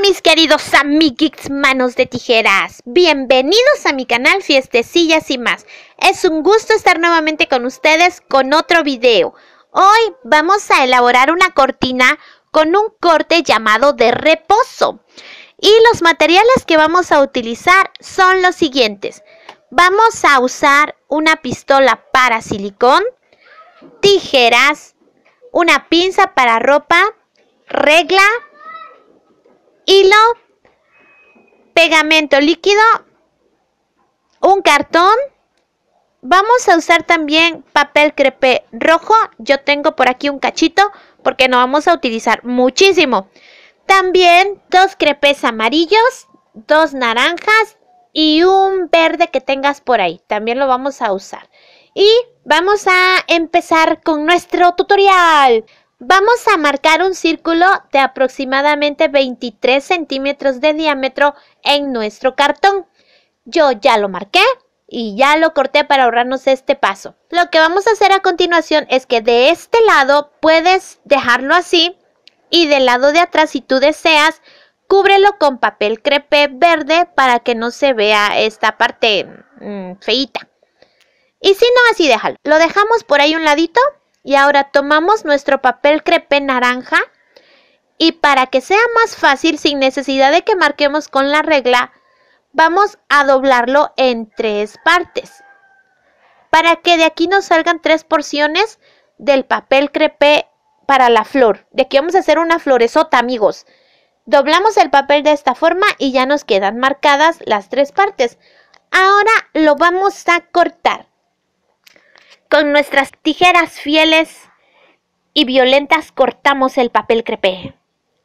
Mis queridos amiguitos manos de tijeras, bienvenidos a mi canal Fiestecillas y más. Es un gusto estar nuevamente con ustedes con otro video. Hoy vamos a elaborar una cortina con un corte llamado de reposo. Y los materiales que vamos a utilizar son los siguientes. Vamos a usar una pistola para silicón, tijeras, una pinza para ropa, regla, hilo, pegamento líquido, un cartón. Vamos a usar también papel crepé rojo. Yo tengo por aquí un cachito porque no vamos a utilizar muchísimo. También 2 crepés amarillos, 2 naranjas y un verde que tengas por ahí. También lo vamos a usar. Y vamos a empezar con nuestro tutorial. Vamos a marcar un círculo de aproximadamente 23 centímetros de diámetro en nuestro cartón. Yo ya lo marqué y ya lo corté para ahorrarnos este paso. Lo que vamos a hacer a continuación es que de este lado puedes dejarlo así y del lado de atrás, si tú deseas, cúbrelo con papel crepé verde para que no se vea esta parte feíta. Y si no, así déjalo. Lo dejamos por ahí un ladito. Y ahora tomamos nuestro papel crepé naranja y para que sea más fácil, sin necesidad de que marquemos con la regla, vamos a doblarlo en 3 partes. Para que de aquí nos salgan 3 porciones del papel crepé para la flor. De aquí vamos a hacer una floresota, amigos. Doblamos el papel de esta forma y ya nos quedan marcadas las 3 partes. Ahora lo vamos a cortar. Con nuestras tijeras fieles y violentas cortamos el papel crepé.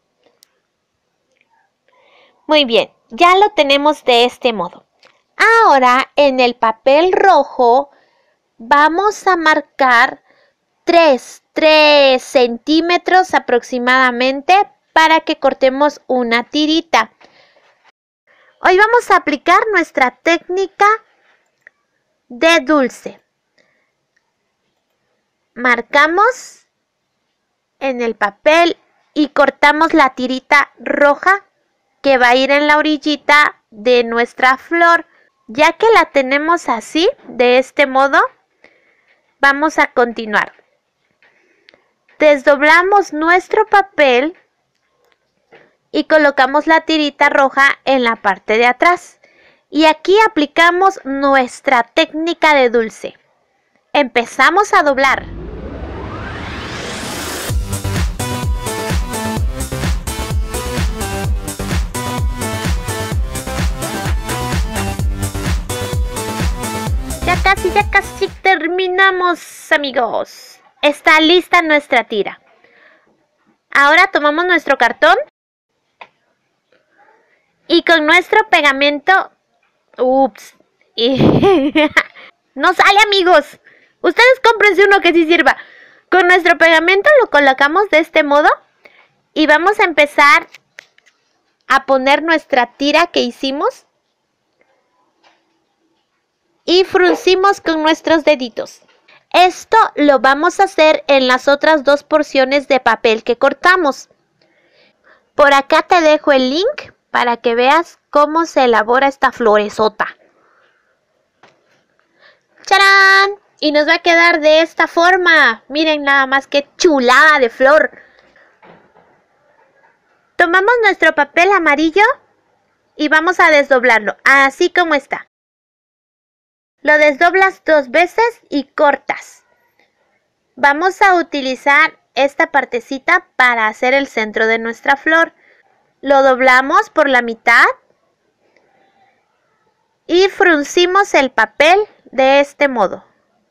Muy bien, ya lo tenemos de este modo. Ahora en el papel rojo vamos a marcar 3 centímetros aproximadamente para que cortemos una tirita. Hoy vamos a aplicar nuestra técnica de dulce. Marcamos en el papel y cortamos la tirita roja que va a ir en la orillita de nuestra flor. Ya que la tenemos así, de este modo, vamos a continuar. Desdoblamos nuestro papel y colocamos la tirita roja en la parte de atrás. Y aquí aplicamos nuestra técnica de dulce. Empezamos a doblar. Ya casi terminamos, amigos. Está lista nuestra tira. Ahora tomamos nuestro cartón y con nuestro pegamento... No sale, amigos. Ustedes cómprense uno que sí sirva. Con nuestro pegamento lo colocamos de este modo y vamos a empezar a poner nuestra tira que hicimos. Y fruncimos con nuestros deditos. Esto lo vamos a hacer en las otras 2 porciones de papel que cortamos. Por acá te dejo el link para que veas cómo se elabora esta floresota. ¡Charán! Y nos va a quedar de esta forma. Miren nada más qué chulada de flor. Tomamos nuestro papel amarillo y vamos a desdoblarlo, así como está. Lo desdoblas 2 veces y cortas. Vamos a utilizar esta partecita para hacer el centro de nuestra flor. Lo doblamos por la mitad y fruncimos el papel de este modo.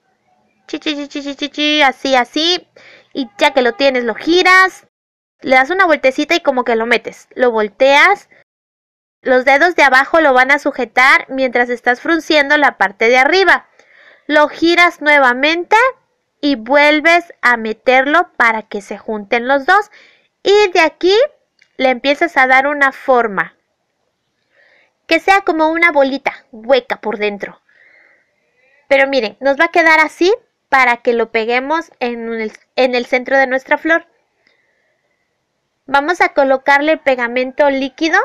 Así. Y ya que lo tienes, lo giras, le das una vueltecita y como que lo metes. Lo volteas. Los dedos de abajo lo van a sujetar mientras estás frunciendo la parte de arriba. Lo giras nuevamente y vuelves a meterlo para que se junten los dos. Y de aquí le empiezas a dar una forma. Que sea como una bolita hueca por dentro. Pero miren, nos va a quedar así para que lo peguemos en el centro de nuestra flor. Vamos a colocarle el pegamento líquido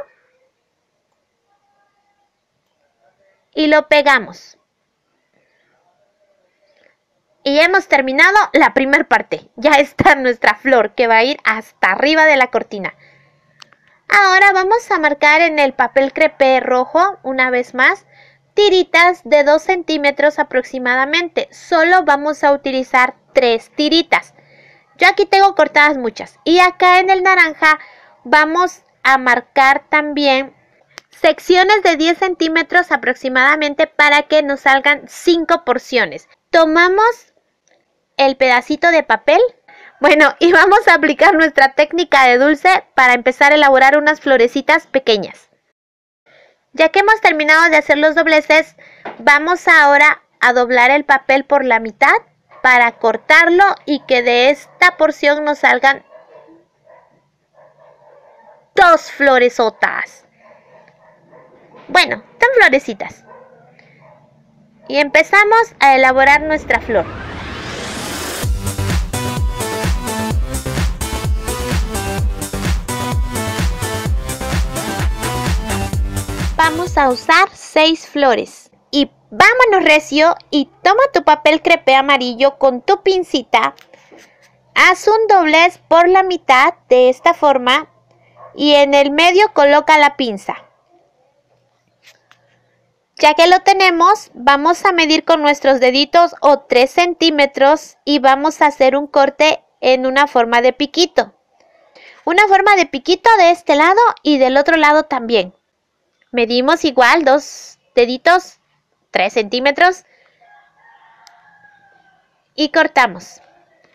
y lo pegamos. Y hemos terminado la primera parte. Ya está nuestra flor que va a ir hasta arriba de la cortina. Ahora vamos a marcar en el papel crepé rojo, una vez más, tiritas de 2 centímetros aproximadamente. Solo vamos a utilizar 3 tiritas. Yo aquí tengo cortadas muchas. Y acá en el naranja vamos a marcar también secciones de 10 centímetros aproximadamente para que nos salgan 5 porciones. Tomamos el pedacito de papel. Bueno, y vamos a aplicar nuestra técnica de dulce para empezar a elaborar unas florecitas pequeñas. Ya que hemos terminado de hacer los dobleces, vamos ahora a doblar el papel por la mitad para cortarlo y que de esta porción nos salgan 2 floresotas. Bueno, tan florecitas. Y empezamos a elaborar nuestra flor. Vamos a usar 6 flores. Y vámonos recio y toma tu papel crepé amarillo con tu pincita. Haz un doblez por la mitad de esta forma y en el medio coloca la pinza. Ya que lo tenemos, vamos a medir con nuestros deditos o 3 centímetros y vamos a hacer un corte en una forma de piquito. Una forma de piquito de este lado y del otro lado también. Medimos igual 2 deditos, 3 centímetros y cortamos.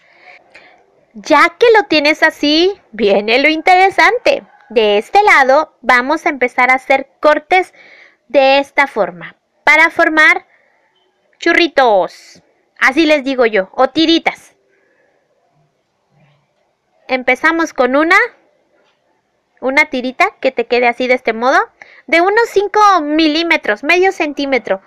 Ya que lo tienes así, viene lo interesante. De este lado vamos a empezar a hacer cortes de esta forma para formar churritos. Así les digo yo, o tiritas. Empezamos con una tirita que te quede así de este modo, de unos 5 milímetros, medio centímetro.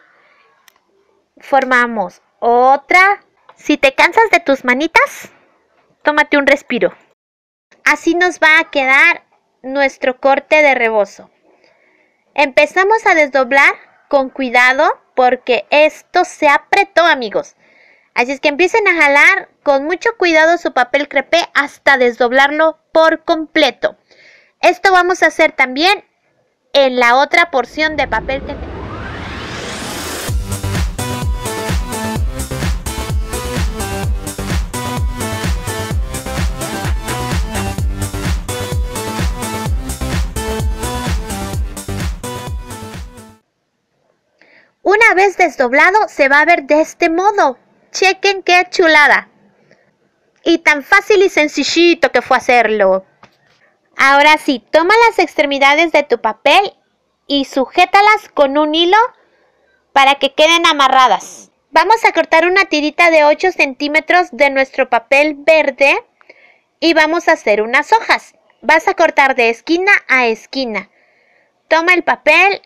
Formamos otra. Si te cansas de tus manitas, tómate un respiro. Así nos va a quedar nuestro corte de rebozo. Empezamos a desdoblar con cuidado porque esto se apretó, amigos. Así es que empiecen a jalar con mucho cuidado su papel crepé hasta desdoblarlo por completo. Esto vamos a hacer también en la otra porción de papel que tenemos. Una vez desdoblado se va a ver de este modo. Chequen qué chulada. Y tan fácil y sencillito que fue hacerlo. Ahora sí, toma las extremidades de tu papel y sujétalas con un hilo para que queden amarradas. Vamos a cortar una tirita de 8 centímetros de nuestro papel verde y vamos a hacer unas hojas. Vas a cortar de esquina a esquina. Toma el papel,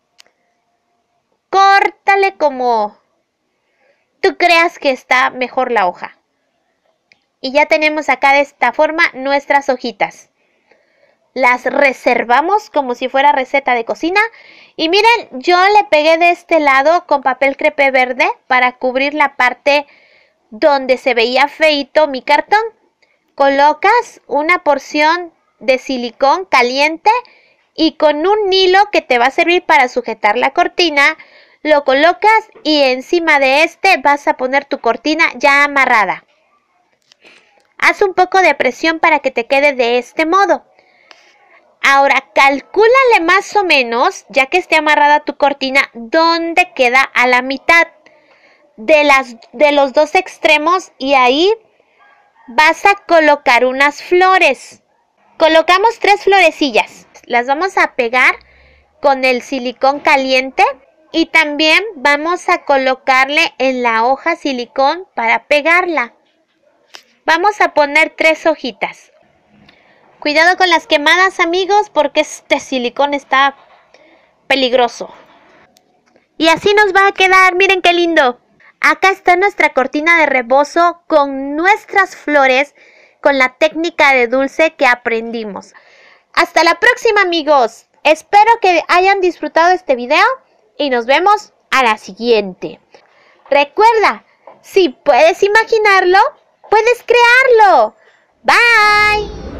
córtale como tú creas que está mejor la hoja. Y ya tenemos acá de esta forma nuestras hojitas. Las reservamos como si fuera receta de cocina. Y miren, yo le pegué de este lado con papel crepé verde para cubrir la parte donde se veía feito mi cartón. Colocas una porción de silicón caliente y con un hilo que te va a servir para sujetar la cortina, lo colocas y encima de este vas a poner tu cortina ya amarrada. Haz un poco de presión para que te quede de este modo. Ahora, calcúlale más o menos, ya que esté amarrada tu cortina, dónde queda a la mitad de los dos extremos y ahí vas a colocar unas flores. Colocamos 3 florecillas. Las vamos a pegar con el silicón caliente y también vamos a colocarle en la hoja silicón para pegarla. Vamos a poner 3 hojitas. Cuidado con las quemadas, amigos, porque este silicón está peligroso. Y así nos va a quedar, miren qué lindo. Acá está nuestra cortina de rebozo con nuestras flores con la técnica de dulce que aprendimos. Hasta la próxima, amigos. Espero que hayan disfrutado este video y nos vemos a la siguiente. Recuerda, si puedes imaginarlo, puedes crearlo. Bye.